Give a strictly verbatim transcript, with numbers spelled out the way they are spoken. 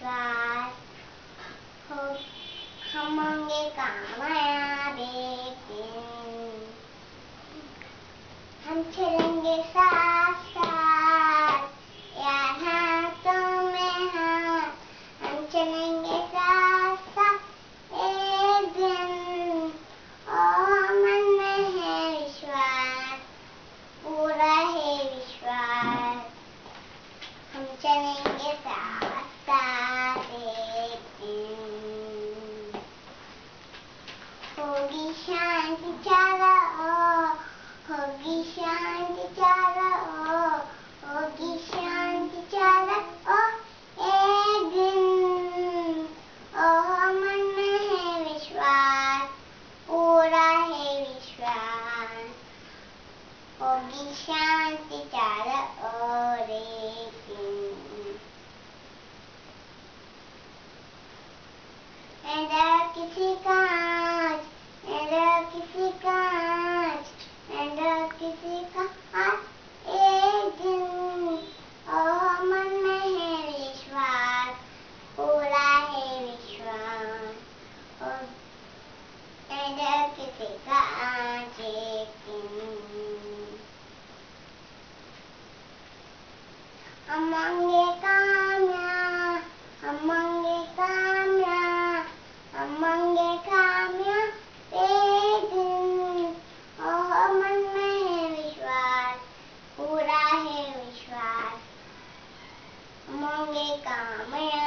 विश्वास हो, हम होंगे कामयाब एक दिन, हम चलेंगे साथ साथ यार हाथों में हाथ, हम चलेंगे साथ साथ एक दिन। ओ मन में है विश्वास, पूरा है विश्वास, हम चलेंगे साथ साथ एक दिन। होगी शांति चारों ओर, होगी शांति चारों ओर, होगी शांति चारों ओर एक दिन। ओ मन में है विश्वास, पूरा है विश्वास, होगी शांति चारों ओर एक दिन। ऐसा किसी का आज, ऐसा किसी का आज, ऐसा किसी का आज एक दिन। ओ मन में है विश्वास, पूरा है विश्वास, ऐसा किसी का आज एक दिन। हम होंगे कामयाब, हम होंगे कामयाब, हम होंगे कामयाब एक दिन। ओ मन में है विश्वास, पूरा है विश्वास, हम होंगे कामयाब।